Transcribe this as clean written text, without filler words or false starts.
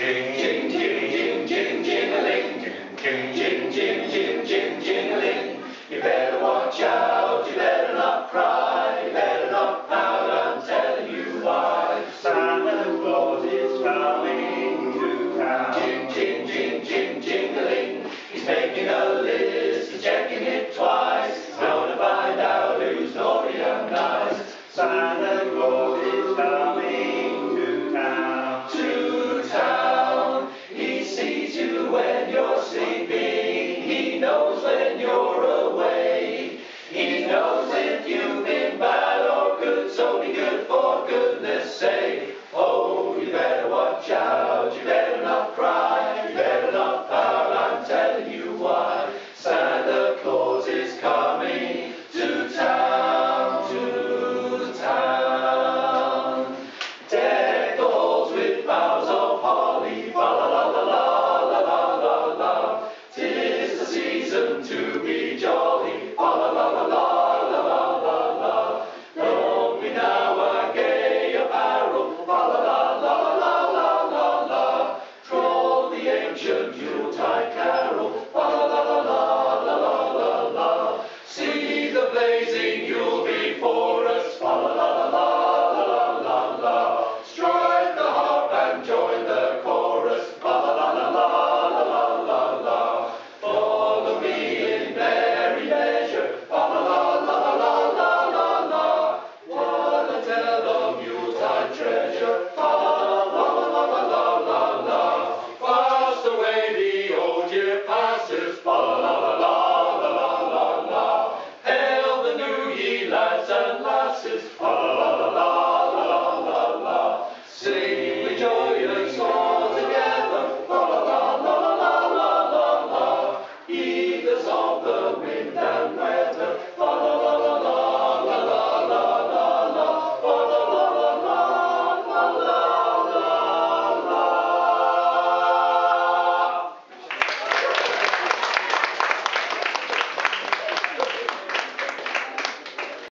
Jing, jing, jing, jing, jing, jing-a-ling. Jing, jing, jing, jing, jing, jing-a-ling. You better watch out, you better not cry, you better not pout, I'm telling you why. Santa Claus is coming to town. Jing, jing, jing, jing, jing-a-ling. He's making a list, he's checking it twice. He's gonna find out who's naughty and nice. Santa Claus is coming to town. To town. He sees you when you're sleeping. He knows when you're awake. He knows if you've been bad or good, so be good for goodness sake. Oh, you better watch out, you better not cry, you better not pout, I'm telling you why. Santa Claus is coming to town, to town. Deck the halls with boughs of holly, fa la la la la la la la la. 'Tis the season to be jolly, fa la la la la la la la la. Don we now a gay apparel, fa la la la la la la la. Troll the ancient Yuletide carol, fa la la la la la la la la. See the blazing Yule before us, fa la la la la la la la. Strike the harp and join the chorus, fa la la la la la la la. Follow me in merry measure, fa la la la la la la la. What a tale of Yuletide treasure, fa la la la la la la la. Fast away the old year passes, fa la la la la la la la. Hail the new ye lads and lasses,